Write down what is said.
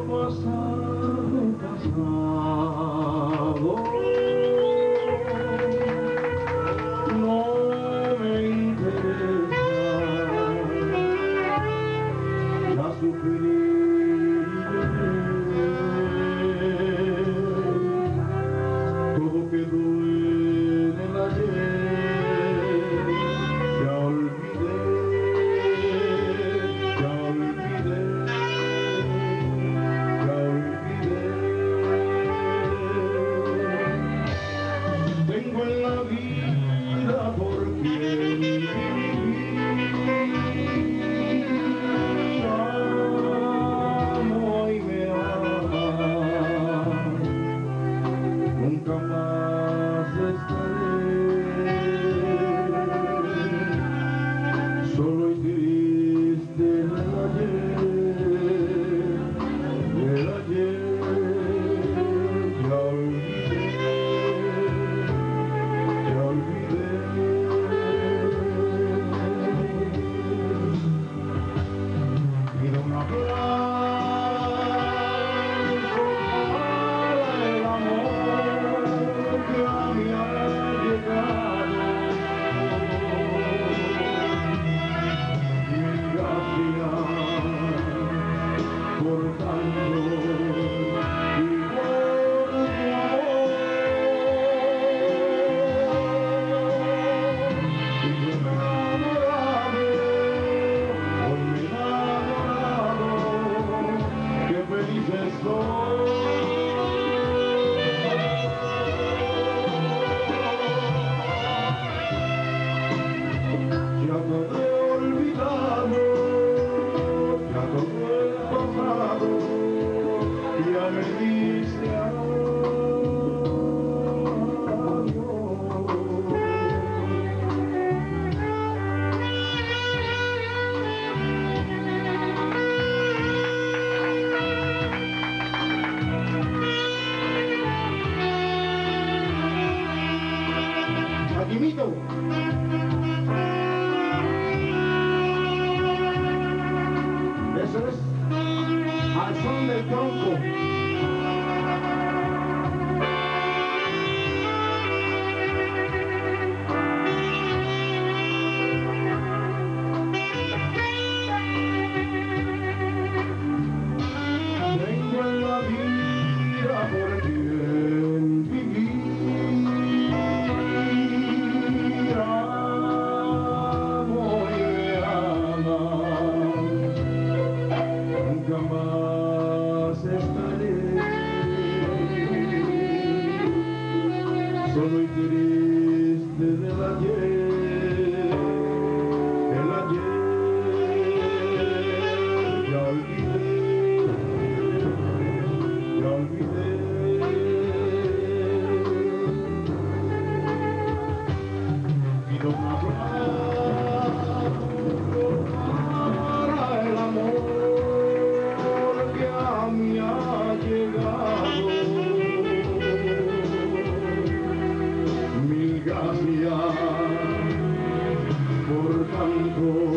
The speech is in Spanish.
pasado, pasado, no me interesa, ya sufrí y lloré, todo quedó en el ayer, ya olvidé, ya olvidé. Tengo en la vida por quien vivir, amo y me ama, nunca más estaré solo y triste en el ayer, ya olvidé. Pido un aplauso para el amor que a mí ha llegado. Mil gracias por tanto y por tu amor. Ya todo he olvidado, ya todo es pasado, ya me diste Adimito. Eso es al son del tronco. Tengo en la vida por quien vivir, amo y me ama. Nunca más estaré solo y triste del ayer, ya olvidé, ya olvidé. Pido un aplauso para el amor que a mí ha llegado. Mil gracias por tanto.